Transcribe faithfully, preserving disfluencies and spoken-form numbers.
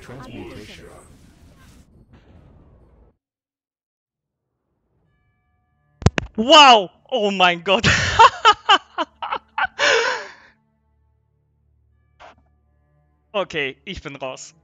Transmutation. Wow! Oh mein Gott! Okay, ich bin raus.